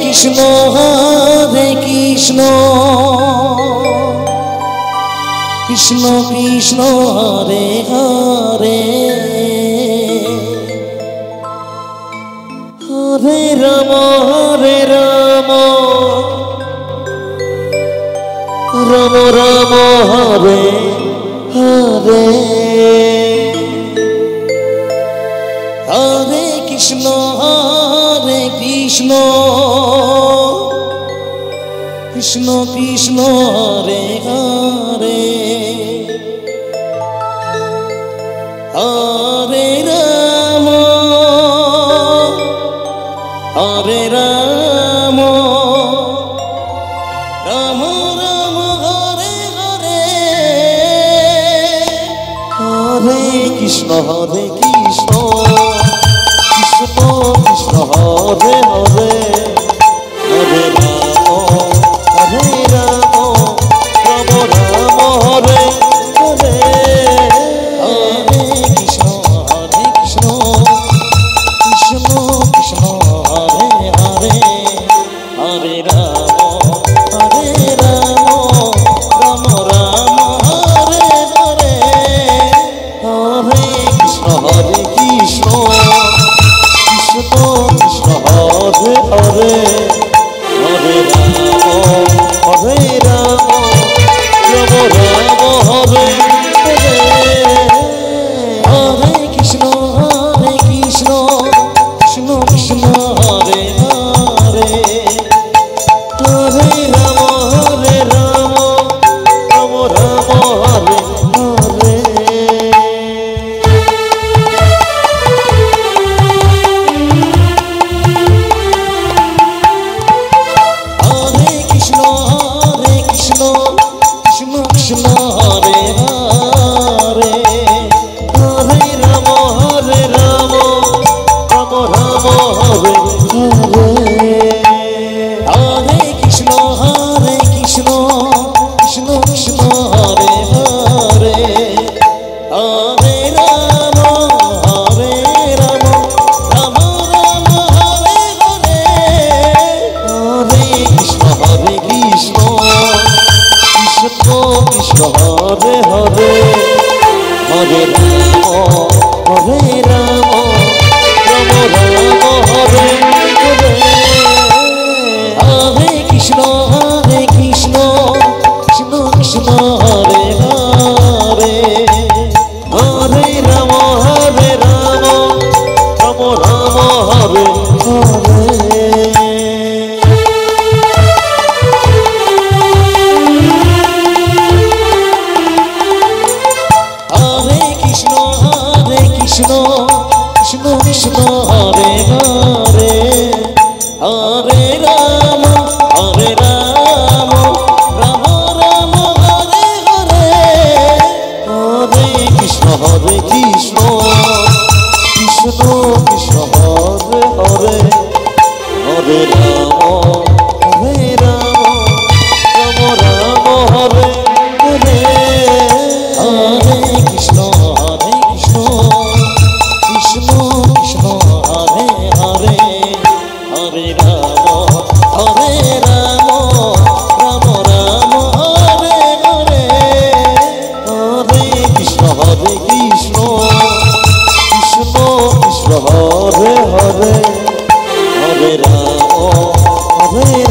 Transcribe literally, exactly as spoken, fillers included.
Krishna Hare Krishna Krishna Krishna Hare Hare Hare Ram Hare Ram Ram Ram Hare Hare Hare Krishna Hare Krishna Krishna Krishna Hare Hare Hare Ram Hare Ram Ram Ram Hare Hare Hare Krishna Hare Krishna Krishna Krishna Hare Hare Hare Ram Hare Ram Ram Ram Hare Hare Hare Krishna Hare Krishna Krishna Krishna Hare Hare Hare Ram Hare Ram Ram Ram Hare Hare Hare Krishna Hare Krishna Krishna Krishna Hare Hare Hare Ram Hare Ram Ram Ram Hare Hare Hare Krishna Hare Krishna Krishna Krishna Hare Hare Hare Ram Hare Ram Ram Ram Hare Hare Hare Krishna Hare Krishna Krishna Krishna Hare Hare Hare Ram Hare Ram Ram Ram Hare Hare Hare Krishna Hare Krishna Krishna Krishna Hare Hare Hare Ram Hare Ram Ram Ram Hare Hare Hare Krishna Hare Krishna Krishna Krishna Hare Hare Hare Ram Hare Ram Ram Ram Hare Hare Hare Krishna Hare Krishna Krishna Krishna Hare Hare Hare Ram Hare Ram Ram Ram Hare Hare Hare Krishna Hare Krishna Krishna Krishna Hare Hare Hare Ram Hare Ram Ram Ram Hare Hare Hare Krishna Hare Krishna Krishna Krishna Hare Hare Hare Ram Hare Ram Ram Ram Hare Hare Hare Krishna Hare Krishna Krishna Krishna Hare Hare Hare Ram Hare Ram Ram Ram Hare Hare Hare Krishna Hare Krishna Krishna Krishna Hare Hare Hare Ram Hare